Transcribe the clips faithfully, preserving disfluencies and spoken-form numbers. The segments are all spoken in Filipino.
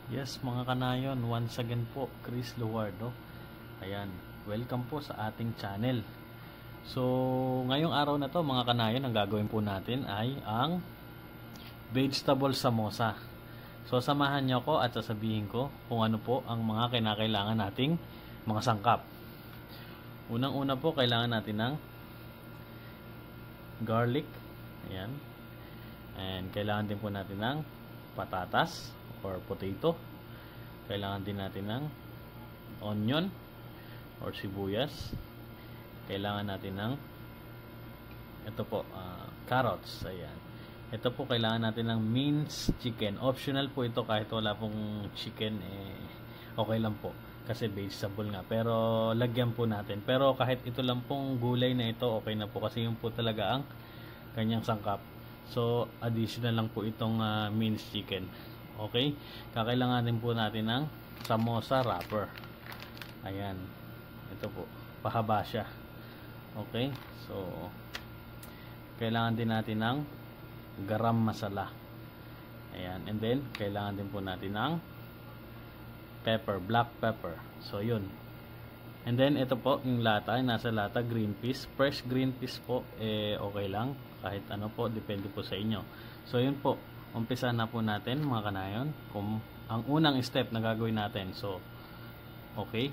Yes mga kanayon, once again po, Chris Luwardo. Ayan, welcome po sa ating channel. So, ngayong araw na to mga kanayon, ang gagawin po natin ay ang vegetable samosa. So, samahan nyo ko at sasabihin ko kung ano po ang mga kinakailangan nating mga sangkap. Unang-una po, kailangan natin ng garlic. Ayan. And kailangan din po natin ng patatas or potato. Kailangan din natin ng onion or sibuyas. Kailangan natin ng ito po, uh, carrots. Ayan. Ito po, kailangan natin ng minced chicken. Optional po ito, kahit wala pong chicken, eh, okay lang po. Kasi vegetable nga. Pero lagyan po natin. Pero kahit ito lang pong gulay na ito, okay na po. Kasi yun po talaga ang kanyang sangkap. So, additional lang po itong uh, minced chicken. Okay? Kakailanganin po natin ng samosa wrapper. Ayan. Ito po. Pahaba siya. Okay? So, kailangan din natin ng garam masala. Ayan. And then, kailangan din po natin ng pepper. Black pepper. So, yun. And then, ito po, yung lata. Nasa lata, green peas. Fresh green peas po, eh, okay lang. Kahit ano po, depende po sa inyo. So, yun po. Umpisa na po natin mga kanayon kung ang unang step na gagawin natin. So, okay.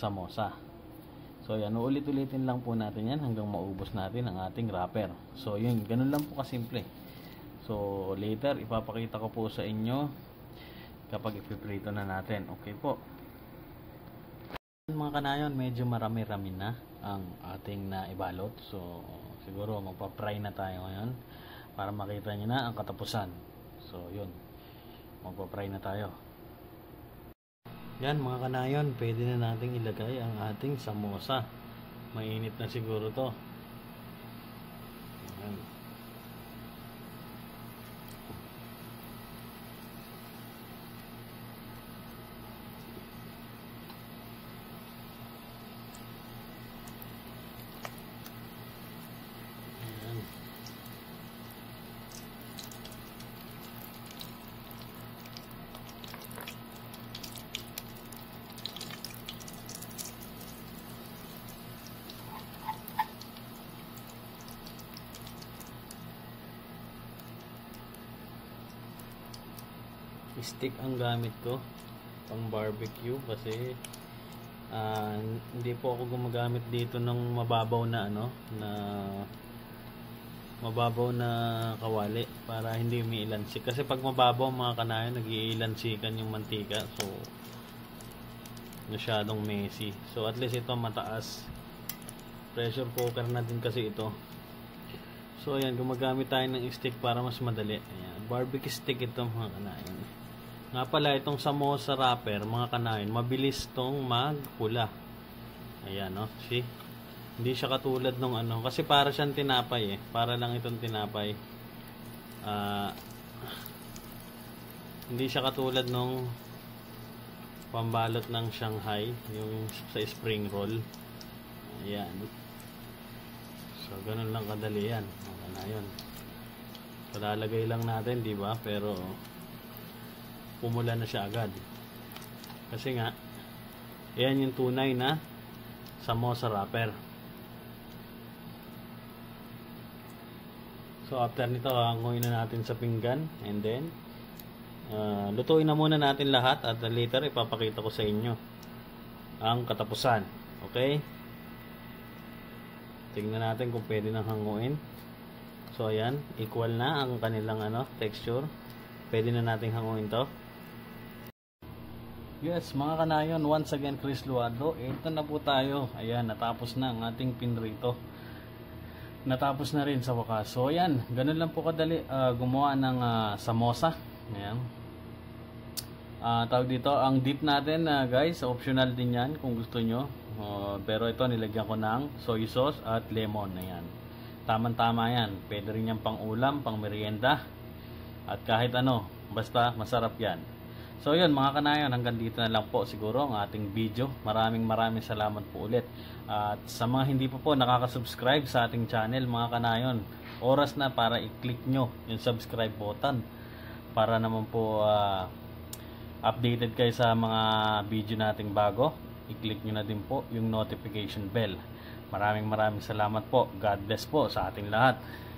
samosa. So yan, ulit-ulitin lang po natin yan hanggang maubos natin ang ating wrapper. So yun, ganun lang po kasimple. So later ipapakita ko po sa inyo kapag ipiprito na natin. Okay po. Mga kanayon, medyo marami-rami na ang ating naibalot. So siguro magpa-fry na tayo ngayon para makita nyo na ang katapusan. So yun, magpa-fry na tayo. Yan mga kanayon, pwede na nating ilagay ang ating samosa. Mainit na siguro to. Yan. Stick ang gamit ko pang barbecue kasi uh, hindi po ako gumagamit dito ng mababaw na ano na mababaw na kawali para hindi umiilansik, kasi pag mababaw mga kanayon nag-iilansikan yung mantika, so masyadong messy. So at least ito mataas, pressure cooker na din kasi ito. So ayan, gumagamit tayo ng stick para mas madali. Ayan, barbecue stick ito mga kanayon. Nga pala, itong samosa wrapper, mga kanayon, mabilis tong magpula. Ayan, no? See? Hindi siya katulad nung ano. Kasi para siyang tinapay eh. Para lang itong tinapay. Uh, hindi siya katulad nung pambalot ng Shanghai. Yung sa spring roll. Ayan. So, ganun lang kadali yan. Mga kanayon. Palalagay lang natin, di ba? Pero pumula na siya agad kasi nga yan yung tunay na samosa wrapper. So after nito, hanguin na natin sa pinggan and then uh, lutuin na muna natin lahat at later ipapakita ko sa inyo ang katapusan. Okay, tingnan natin kung pwede nang hanguin. So ayan, equal na ang kanilang ano texture, pwede na nating hanguin to. Yes mga kanayon, once again Chris Luado, ito na po tayo. Ayan, natapos na ang ating pinrito. Natapos na rin sa wakas. So ayan, ganun lang po kadali uh, gumawa ng uh, samosa. Ayan. Uh, tawag dito, ang dip natin uh, guys, optional din yan kung gusto nyo. Uh, pero ito nilagyan ko ng soy sauce at lemon. Ayan. Tama-tama yan. Pwede rin yan pang ulam, pang merienda. At kahit ano, basta masarap yan. So yun mga kanayon, hanggang dito na lang po siguro ang ating video. Maraming maraming salamat po ulit. At sa mga hindi pa po nakaka-subscribe sa ating channel mga kanayon, oras na para i-click nyo yung subscribe button para naman po uh, updated kayo sa mga video nating bago. I-click nyo na din po yung notification bell. Maraming maraming salamat po. God bless po sa ating lahat.